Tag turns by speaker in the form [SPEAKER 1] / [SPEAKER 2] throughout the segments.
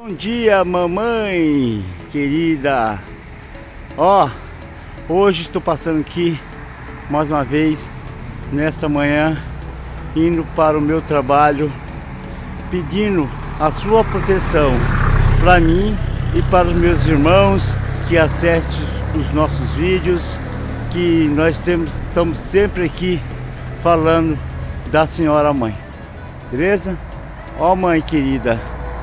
[SPEAKER 1] Bom dia, mamãe querida. Ó, hoje estou passando aqui mais uma vez nesta manhã, indo para o meu trabalho, pedindo a sua proteção para mim e para os meus irmãos que assistem os nossos vídeos, que nós estamos sempre aqui falando da senhora mãe, beleza? Ó, mãe querida,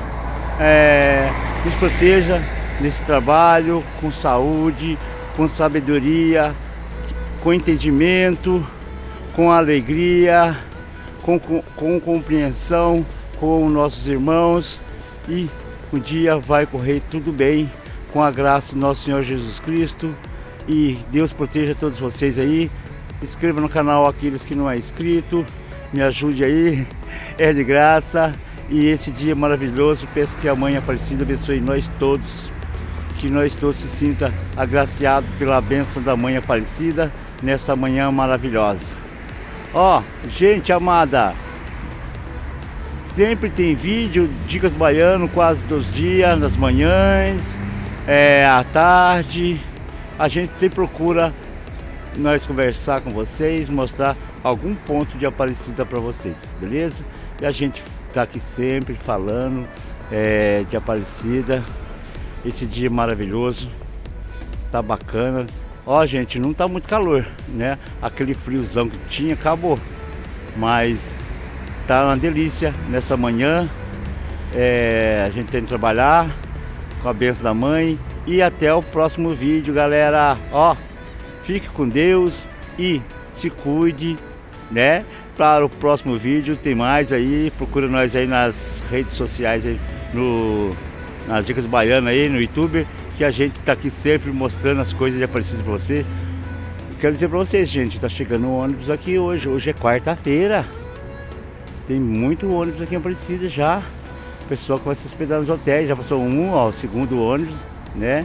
[SPEAKER 1] nos proteja nesse trabalho, com saúde, com sabedoria, com entendimento, com alegria, com compreensão com nossos irmãos, e um dia vai correr tudo bem com a graça do nosso Senhor Jesus Cristo. E Deus proteja todos vocês aí. Inscreva no canal aqueles que não é inscrito, me ajude aí, é de graça. E esse dia maravilhoso, peço que a Mãe Aparecida abençoe nós todos, que nós todos se sinta agraciados pela bênção da Mãe Aparecida nessa manhã maravilhosa. Ó, gente amada, sempre tem vídeo, Dicas do Baiano, quase todos os dias, nas manhãs, à tarde. A gente sempre procura nós conversar com vocês, mostrar algum ponto de Aparecida para vocês, beleza? E a gente tá aqui sempre falando de Aparecida. Esse dia maravilhoso, tá bacana. Ó, gente, não tá muito calor, né? Aquele friozão que tinha acabou, mas tá uma delícia nessa manhã. A gente tem que trabalhar com a bênção da mãe. E até o próximo vídeo, galera. Ó, fique com Deus e se cuide, né? Para o próximo vídeo tem mais aí. Procura nós aí nas redes sociais aí, nas Dicas do Baiano aí no YouTube, que a gente tá aqui sempre mostrando as coisas de Aparecida para você. Quero dizer para vocês, gente, tá chegando o ônibus aqui hoje. Hoje é quarta-feira. Tem muito ônibus aqui em Aparecida já. O pessoal que vai se hospedar nos hotéis. Já passou ó, o segundo ônibus, né?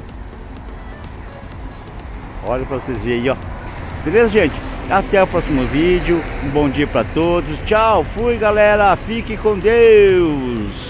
[SPEAKER 1] Olha para vocês verem aí, ó. Beleza, gente? Até o próximo vídeo. Um bom dia para todos. Tchau. Fui, galera. Fique com Deus.